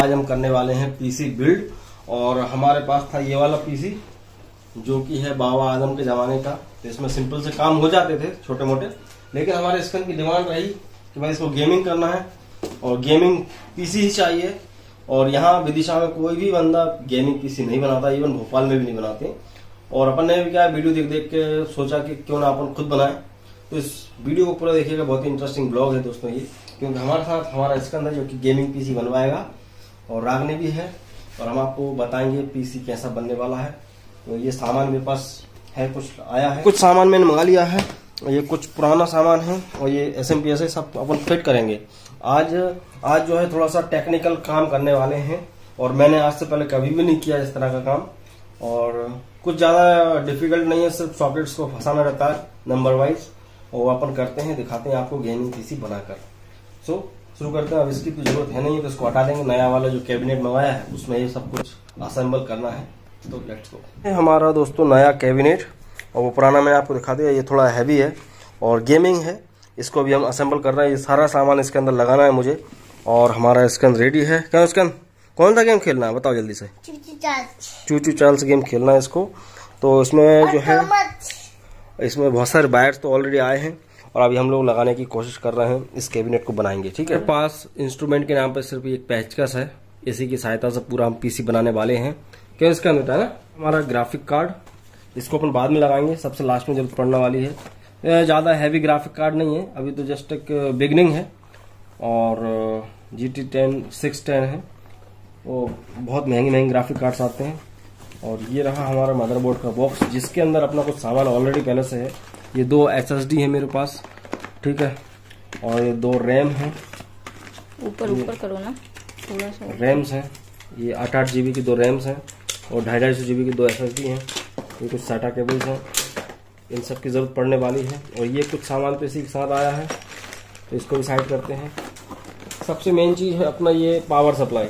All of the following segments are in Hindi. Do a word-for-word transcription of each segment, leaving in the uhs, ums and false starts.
आज हम करने वाले हैं पीसी बिल्ड। और हमारे पास था ये वाला पीसी जो कि है बाबा आदम के ज़माने का। तो इसमें सिंपल से काम हो जाते थे छोटे मोटे, लेकिन हमारे स्कन की डिमांड रही कि भाई इसको गेमिंग करना है और गेमिंग पीसी ही चाहिए। और यहाँ विदिशा में कोई भी बंदा गेमिंग पीसी नहीं बनाता, इवन भोपाल में भी नहीं बनाते। और अपन ने भी क्या वीडियो देख देख के सोचा कि क्यों ना अपन खुद बनाएं। तो इस वीडियो को पूरा देखिएगा, बहुत ही इंटरेस्टिंग ब्लॉग है दोस्तों ये, क्योंकि हमारे साथ हमारा स्कंद है जो कि गेमिंग पीसी बनवाएगा और रागनी भी है, और हम आपको बताएंगे पीसी कैसा बनने वाला है। तो ये सामान मेरे पास है, कुछ आया है, कुछ सामान मैंने मंगा लिया है, ये कुछ पुराना सामान है और ये एस एम पी एस है, सब अपन फिट करेंगे। आज आज जो है थोड़ा सा टेक्निकल काम करने वाले हैं, और मैंने आज से पहले कभी भी नहीं किया इस तरह का काम। और कुछ ज्यादा डिफिकल्ट नहीं है, सिर्फ सॉकेट्स को फंसाना रहता है नंबर वाइज, और वो अपन करते हैं, दिखाते हैं आपको गेमिंग पीसी बनाकर। सो so, शुरू करते हैं। अब इसकी तो जरूरत है नहीं, तो इसको हटा देंगे। नया वाला जो कैबिनेट मंगाया है उसमें ये सब कुछ असेंबल करना है, तो लेट्स गो। हमारा दोस्तों नया कैबिनेट, और वो पुराना मैंने आपको दिखा दिया, ये थोड़ा हैवी है और गेमिंग है। इसको भी हम असेंबल कर रहे हैं। ये सारा सामान इसके अंदर लगाना है मुझे, और हमारा स्कंद रेडी है। क्या स्कंद, कौन सा गेम खेलना है बताओ जल्दी से? चूचू चार्ल्स गेम खेलना है इसको। तो इसमें जो है इसमें बहुत सारे वायर्स तो ऑलरेडी आए हैं, और अभी हम लोग लगाने की कोशिश कर रहे हैं, इस कैबिनेट को बनाएंगे। ठीक है, पास इंस्ट्रूमेंट के नाम पर सिर्फ एक पैचकस है, इसी की सहायता से पूरा हम पीसी बनाने वाले हैं। क्या इसका अंदर है ना हमारा ग्राफिक कार्ड, इसको अपन बाद में लगाएंगे, सबसे लास्ट में जरूरत पड़ने वाली है। ज्यादा हैवी ग्राफिक कार्ड नहीं है, अभी तो जस्ट एक बिगनिंग है। और G T ten six ten है, वो बहुत महंगे महंगे ग्राफिक कार्ड्स आते हैं। और ये रहा हमारा मदरबोर्ड का बॉक्स, जिसके अंदर अपना कुछ सामान ऑलरेडी पहले से है। ये दो एस एस डी है मेरे पास, ठीक है, और ये दो रैम है, ऊपर ऊपर करो ना थोड़ा सा, रैम्स हैं। ये आठ आठ जीबी की दो रैम्स हैं, और ढाई ढाई सौ जीबी की दो एस एस डी हैं। ये कुछ साटा केबल्स हैं, इन सब की जरूरत पड़ने वाली है। और ये कुछ सामान तो इसी के साथ आया है, तो इसको भी साइड करते हैं। सबसे मेन चीज है अपना ये पावर सप्लाई,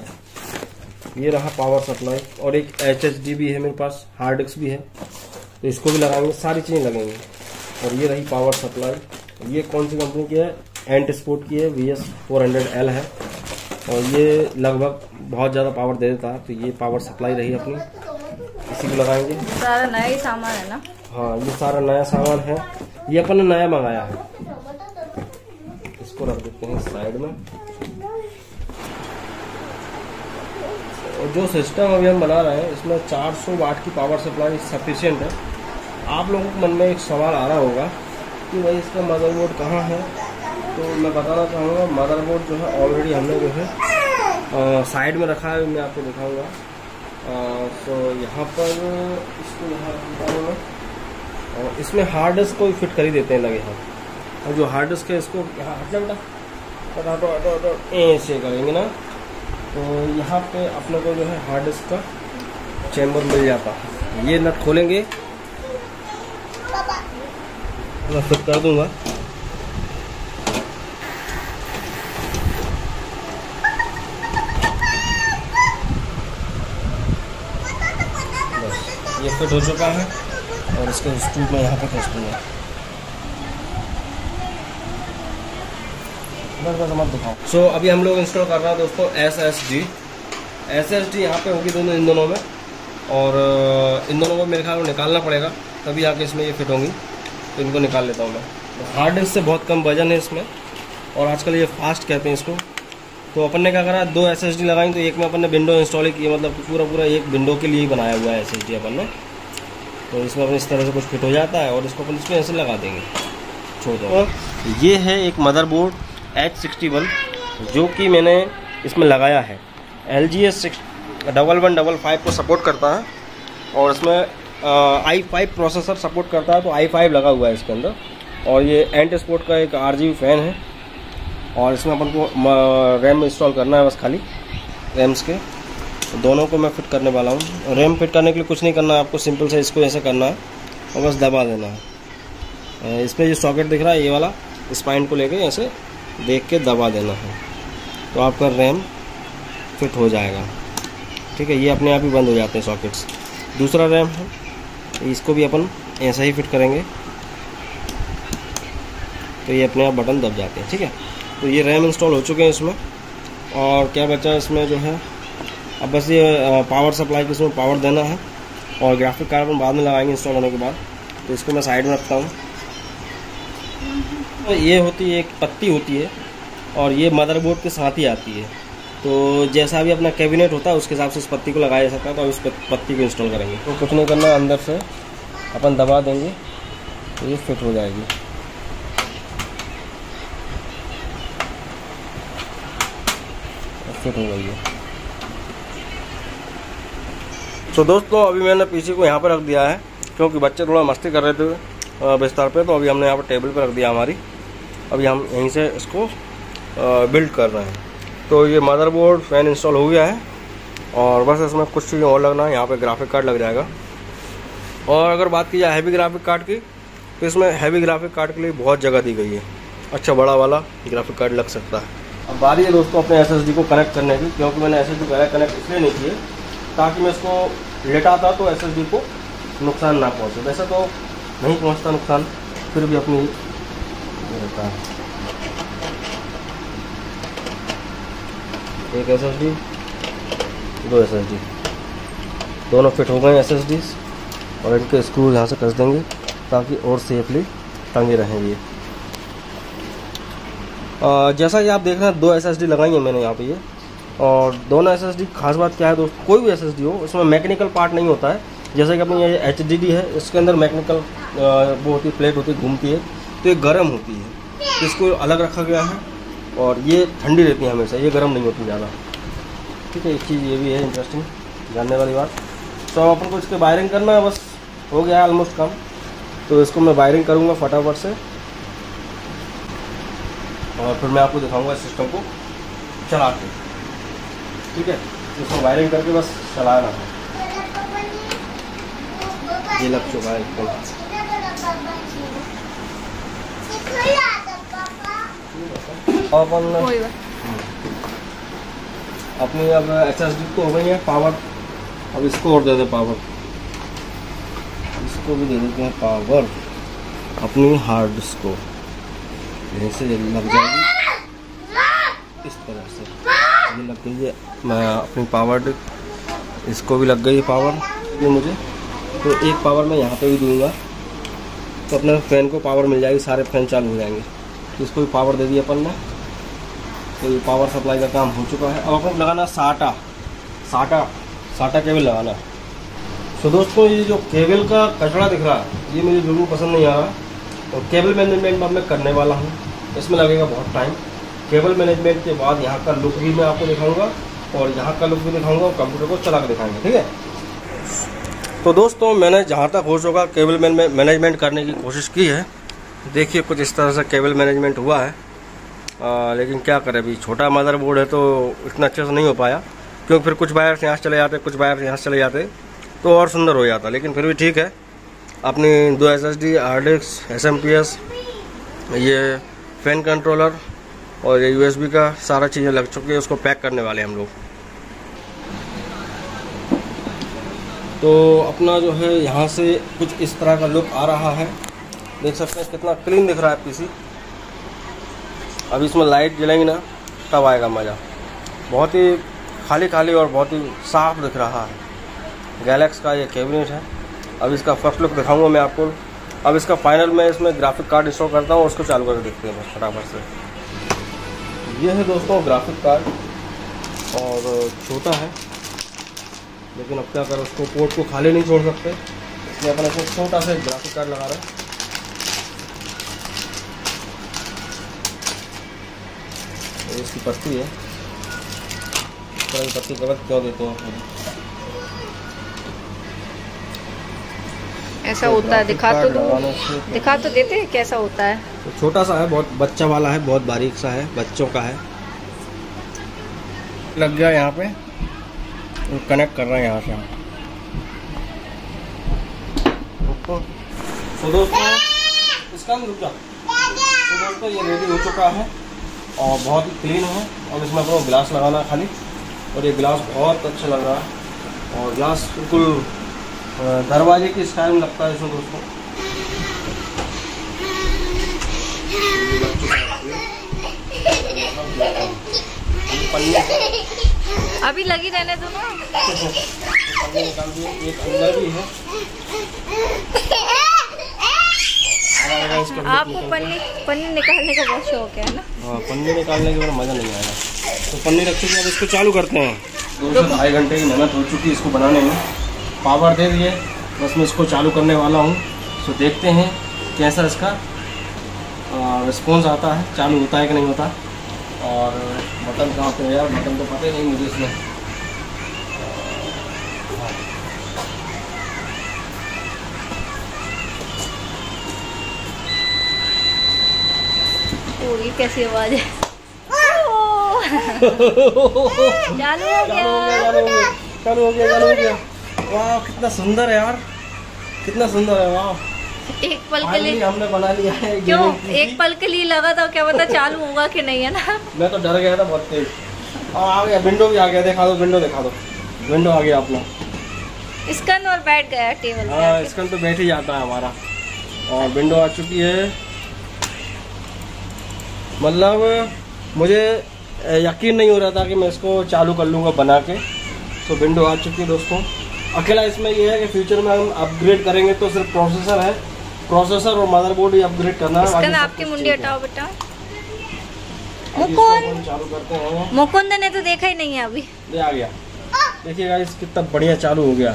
ये रहा पावर सप्लाई, और एक एच एच डी भी है मेरे पास, हार्ड डिस्क भी है, तो इसको भी लगाएंगे, सारी चीजें लगेंगी। और ये रही पावर सप्लाई, ये कौन सी कंपनी की है? एंट स्पोर्ट की है, V S four hundred L है, और ये लगभग बहुत ज्यादा पावर दे देता है। तो ये पावर सप्लाई रही अपनी, इसी को लगाएंगे। सारा नया ही सामान है ना? हाँ, ये सारा नया सामान है, ये अपन ने नया मंगाया है। इसको रख देते हैं साइड में। जो सिस्टम अभी हम बना रहे हैं, इसमें चार सौ वाट की पावर सप्लाई सफिशिएंट है। आप लोगों के मन में एक सवाल आ रहा होगा कि भाई इसका मदरबोर्ड कहाँ है, तो मैं बताना चाहूँगा मदरबोर्ड जो है ऑलरेडी हमने जो है आ, साइड में रखा है, मैं आपको दिखाऊंगा। तो यहाँ पर इसको यहाँ, और इसमें हार्ड डिस्क को फिट कर ही देते हैं लगे हाथ। और जो हार्ड डिस्क है इसको यहाँ हटना बेटा, हटो हटो हटो ऐसे करेंगे ना, तो यहाँ पे अपने को जो है हार्ड डिस्क का चैम्बर मिल जाता है। ये नट खोलेंगे, मैं फिट कर दूंगा। बस ये फिट हो चुका है, और इसके स्क्रू में यहाँ पे फंस दूंगा। मत दिखाओ। सो so, अभी हम लोग इंस्टॉल कर रहे हैं दोस्तों S S D. S S D यहाँ पे होगी दोनों, इन दोनों में, और इन दोनों को मेरे ख्याल में निकालना पड़ेगा, तभी आके इसमें ये फिट होंगी। तो इनको निकाल लेता हूँ मैं। हार्ड डिस्क से बहुत कम वजन है इसमें, और आजकल ये फास्ट कहते हैं इसको। तो अपन ने क्या करा, दो एस एस डी लगाई, तो एक में अपन ने विंडो इंस्टॉल की, मतलब पूरा पूरा एक विंडो के लिए ही बनाया हुआ है एस एस डी अपन ने। तो इसमें अपन इस तरह से कुछ फिट हो जाता है, और इसको अपन इसमें ऐसे लगा देंगे, छोड़ दो। ये है एक मदरबोर्ड एच सिक्सटी वन, जो कि मैंने इसमें लगाया है। L G S double one double five को सपोर्ट करता है, और इसमें आई फाइव प्रोसेसर सपोर्ट करता है, तो आई फाइव लगा हुआ है इसके अंदर। और ये एंट स्पोर्ट का एक आर जी बी फैन है, और इसमें अपन को रैम इंस्टॉल करना है, बस खाली रैम्स के दोनों को मैं फिट करने वाला हूँ। रैम फिट करने के लिए कुछ नहीं करना है आपको, सिंपल से इसको ऐसे करना है और बस दबा देना है। इसमें जो सॉकेट दिख रहा है ये वाला, स्पाइन को लेके ऐसे देख के दबा देना है, तो आपका रैम फिट हो जाएगा। ठीक है, ये अपने आप ही बंद हो जाते हैं सॉकेट्स। दूसरा रैम है, इसको भी अपन ऐसा ही फिट करेंगे, तो ये अपने आप बटन दब जाते हैं। ठीक है, तो ये रैम इंस्टॉल हो चुके हैं इसमें। और क्या बचा है इसमें जो है अब बस ये पावर सप्लाई के इसमें पावर देना है और ग्राफिक कार्ड में बाद में लगाएंगे इंस्टॉल होने के बाद। तो इसको मैं साइड में रखता हूँ। तो ये होती है एक पत्ती होती है और ये मदरबोर्ड के साथ ही आती है। तो जैसा भी अपना कैबिनेट होता है उसके हिसाब से इस पत्ती को लगाया जा सकता है। तो इस पत्ती को इंस्टॉल करेंगे। तो कुछ नहीं करना, अंदर से अपन दबा देंगे तो ये फिट हो जाएगी। फिट हो गई है। तो दोस्तों अभी मैंने पीसी को यहाँ पर रख दिया है क्योंकि बच्चे थोड़ा मस्ती कर रहे थे बिस्तर पे। तो अभी हमने यहाँ पर टेबल पर रख दिया हमारी। अभी हम यहीं से इसको बिल्ड कर रहे हैं। तो ये मदरबोर्ड फैन इंस्टॉल हो गया है और बस इसमें कुछ चीज़ें और लगना है। यहाँ पे ग्राफिक कार्ड लग जाएगा। और अगर बात की जाए हैवी ग्राफिक कार्ड की तो इसमें हैवी ग्राफिक कार्ड के लिए बहुत जगह दी गई है। अच्छा बड़ा वाला ग्राफिक कार्ड लग सकता है। अब बारी है दोस्तों अपने एसएसडी को कनेक्ट करने की, क्योंकि मैंने एसएसडी पहले कनेक्ट इसलिए नहीं किए ताकि मैं इसको लेटाता तो एसएसडी को नुकसान ना पहुँचे। वैसे तो नहीं पहुँचता नुकसान, फिर भी अपनी रहता है। एक एसएसडी, दो एसएसडी, दोनों फिट हो गए एसएसडी और इनके स्क्रू यहाँ से कस देंगे ताकि और सेफली टंगे रहेंगे। जैसा कि आप देख रहे हैं दो एसएसडी लगाई है मैंने यहाँ पे ये। और दोनों एसएसडी खास बात क्या है दोस्त, कोई भी एसएसडी हो उसमें मैकेनिकल पार्ट नहीं होता है। जैसे कि अपनी ये एचडीडी है, इसके अंदर मैकेनिकल वो होती है, प्लेट होती है, घूमती है, तो ये गर्म होती है। इसको अलग रखा गया है और ये ठंडी रहती है हमेशा, ये गर्म नहीं होती ज़्यादा। ठीक है, एक चीज़ ये भी है इंटरेस्टिंग जानने वाली बात। तो अपन को इसके वायरिंग करना है, बस हो गया है ऑलमोस्ट काम। तो इसको मैं वायरिंग करूँगा फटाफट से और फिर मैं आपको दिखाऊंगा इस सिस्टम को चला के। ठीक है, इसको वायरिंग करके बस चलाना है। ये लग चुका है एकदम। अपन अपनी अब एसएसडी तो हो गई है पावर। अब इसको और दे दें पावर, इसको भी दे देते हैं पावर अपनी हार्ड डिस्क को। यहीं से लग जाएगी इस तरह से, ये लग गई है। मैं अपनी पावर इसको भी लग गई है पावर ये मुझे। तो एक पावर मैं यहाँ पे भी दूंगा तो अपने फैन को पावर मिल जाएगी, सारे फैन चालू हो जाएंगे। तो इसको भी पावर दे दी अपन ने। तो ये पावर सप्लाई का काम हो चुका है। अब अपन लगाना साटा साटा साटा केबल लगाना। तो दोस्तों ये जो केबल का कचरा दिख रहा है ये मुझे बिल्कुल पसंद नहीं आ रहा। और केबल मैनेजमेंट अब मैं करने वाला हूँ, इसमें लगेगा बहुत टाइम। केबल मैनेजमेंट के बाद यहाँ का लुक भी मैं आपको दिखाऊंगा और यहाँ का लुक भी दिखाऊंगा और कंप्यूटर को चला कर दिखाएंगे। ठीक है, तो दोस्तों मैंने जहाँ तक हो चुका केबल मैनेजमेंट करने की कोशिश की है। देखिए कुछ इस तरह से केबल मैनेजमेंट हुआ है। आ, लेकिन क्या करें, अभी छोटा मदरबोर्ड है तो इतना अच्छे से नहीं हो पाया, क्योंकि फिर कुछ वायर यहाँ से चले जाते, कुछ वायर यहाँ से चले जाते तो और सुंदर हो जाता। लेकिन फिर भी ठीक है, अपनी दो S S D, hard disk, S M P S, ये फैन कंट्रोलर और ये यू एस बी का सारा चीज़ें लग चुकी है। उसको पैक करने वाले हम लोग। तो अपना जो है यहाँ से कुछ इस तरह का लुक आ रहा है। देख सकते हैं कितना क्लीन दिख रहा है पीसी। अब इसमें लाइट जलेंगी ना तब आएगा मज़ा। बहुत ही खाली खाली और बहुत ही साफ दिख रहा है। गैलेक्स का ये कैबिनेट है। अब इसका फर्स्ट लुक दिखाऊंगा मैं आपको। अब इसका फाइनल मैं इसमें ग्राफिक कार्ड इंस्टॉल करता हूँ, उसको चालू करके देखते हैं फटाफट से। ये है दोस्तों ग्राफिक कार्ड और छोटा है, लेकिन अब क्या करें, उसको पोर्ट को खाली नहीं छोड़ सकते, इसलिए अपन इसमें छोटा सा ग्राफिक कार्ड लगा रहे हैं। इसकी पत्ती है, पत्ती गलत क्यों देते हैं? ऐसा होता है, दिखा तो दो, दिखा तो देते हैं कैसा होता है। तो छोटा सा है, बहुत बच्चा वाला है, बहुत बारीक सा है, बच्चों का है। लग गया यहाँ पे, कनेक्ट कर रहे हैं यहाँ से हम। तो दोस्तों इसका रुक जा। तो दोस्तों ये रेडी हो चुका है और बहुत ही क्लीन है। और इसमें आपको ग्लास लगाना है खाली, और ये ग्लास बहुत अच्छा लग रहा है और ग्लास बिल्कुल दरवाजे की स्टाइल में लगता है इसमें दोस्तों। अभी लगी रहने दो ना। पन्नी निकाल दिए, एक अंदर भी है। आपको पन्नी पन्नी निकालने का बहुत शौक है ना? हाँ, पन्नी निकालने के बाद मजा नहीं आएगा। तो पन्नी रख चुकी है, अब इसको चालू करते हैं। दो से ढाई घंटे की मेहनत हो चुकी है इसको बनाने में। पावर दे दिए, बस मैं इसको चालू करने वाला हूँ। तो देखते हैं कैसा इसका रिस्पॉन्स आता है, चालू होता है कि नहीं होता। और बटन कहाँ पे है यार, बटन तो पता ही नहीं मुझे इसमें। ओ, ये कैसी आवाज है? चालू हो गया, चालू हो गया, चालू हो गया। वाह, कितना सुंदर है यार, कितना सुंदर है। वाह, एक पल के लिए हमने बना लिया है। क्यों एक पल के लिए लगा था, क्या पता चालू होगा कि नहीं, है ना? मैं तो डर गया था बहुत तेज। आ गया, विंडो भी आ गया, दिखा दो विंडो, दिखा दो विंडो आ गया अपना। स्कैन और बैठ गया टेबल पे। हाँ, स्कैन तो बैठ ही जाता है हमारा। और विंडो आ चुकी है। मतलब मुझे यकीन नहीं हो रहा था कि मैं इसको चालू कर लूँगा बना के। तो विंडो आ चुकी है दोस्तों। अकेला इसमें ये है कि फ्यूचर में हम अपग्रेड करेंगे तो सिर्फ प्रोसेसर है, प्रोसेसर और मदरबोर्ड ही अपग्रेड करना है। स्कैन आपकी मुंडी हटाओ बेटा। मुकुंद चालू करते हैं। मुकुंद ने तो देखा ही नहीं है अभी। ये आ गया, देखिए गाइस कितना बढ़िया चालू हो गया।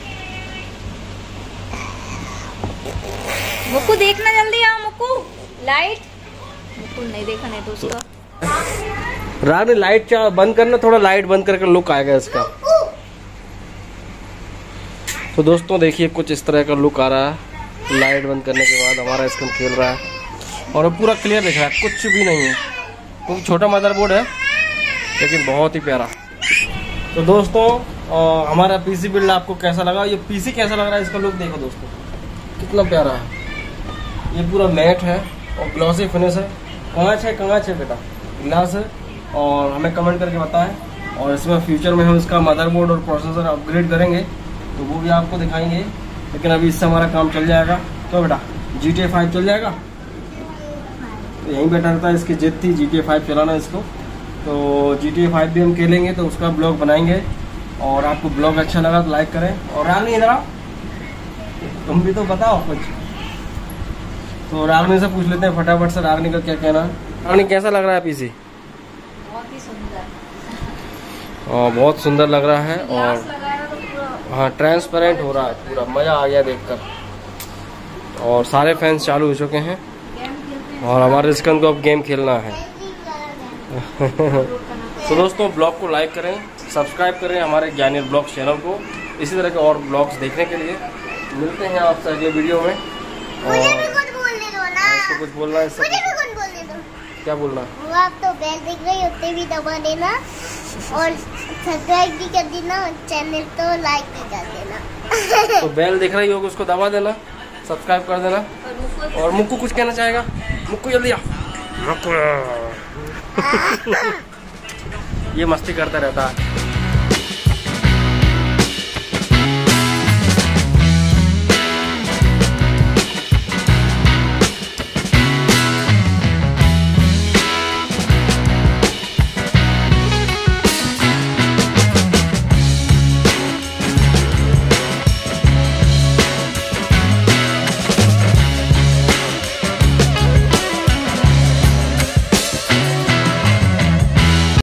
मुक्कू देखना जल्दी, आओ मुक्कू। लाइट मुक्कू नहीं देखा, नहीं तो उसका रात में लाइट बंद करना, थोड़ा लाइट बंद करके लुक आएगा इसका। तो दोस्तों देखिए कुछ इस तरह का लुक आ रहा है लाइट बंद करने के बाद। हमारा स्क्रीन खेल रहा है और पूरा क्लियर दिख रहा है, कुछ भी नहीं है। क्योंकि छोटा मदरबोर्ड है लेकिन बहुत ही प्यारा। तो दोस्तों आ, हमारा पीसी बिल्ड आपको कैसा लगा, ये पीसी कैसा लग रहा है, इसका लुक देखो दोस्तों कितना प्यारा है। ये पूरा मैट है और ग्लॉसी फिनिश है। कांच है, कांच है बेटा, ग्लास है। और हमें कमेंट करके बताएं। और इसमें फ्यूचर में हम इसका मदरबोर्ड और प्रोसेसर अपग्रेड करेंगे तो वो भी आपको दिखाएंगे। लेकिन अभी इससे हमारा काम चल जाएगा। तो बेटा जी टी ए फाइव चल जाएगा, तो यहीं बैठा रहता है, इसकी जिद थी जी टी ए फाइव चलाना इसको। तो जी टी ए फाइव भी हम खेलेंगे तो उसका ब्लॉग बनाएंगे। और आपको ब्लॉग अच्छा लगा तो लाइक करें। और रागनी इधर आओ, तुम भी तो बताओ कुछ। तो रागनी से पूछ लेते हैं फटाफट से, रागनी का क्या कहना है। रागनी कैसा लग रहा है पीसी? बहुत ही सुंदर, और बहुत सुंदर लग रहा है। और हाँ, ट्रांसपेरेंट हो रहा है पूरा, मज़ा आ गया देखकर। और सारे फैंस चालू हो चुके हैं और हमारे स्कन को अब गेम खेलना है। तो दोस्तों ब्लॉग को लाइक करें, सब्सक्राइब करें हमारे ज्ञानी ब्लॉग्स चैनल को। इसी तरह के और ब्लॉग्स देखने के लिए मिलते हैं आपसे अगले वीडियो में। और इसको कुछ बोलना है, क्या बोलना है? आप तो बेल दिख रही होते भी दबा देना और सब्सक्राइब भी कर देना, चैनल तो लाइक भी कर देना। तो बेल दिख रही होगी उसको दबा देना, सब्सक्राइब कर देना। और मुक्कू कुछ कहना चाहेगा? मुक्कू जल्दी आ। मुक्कू ये मस्ती करता रहता है।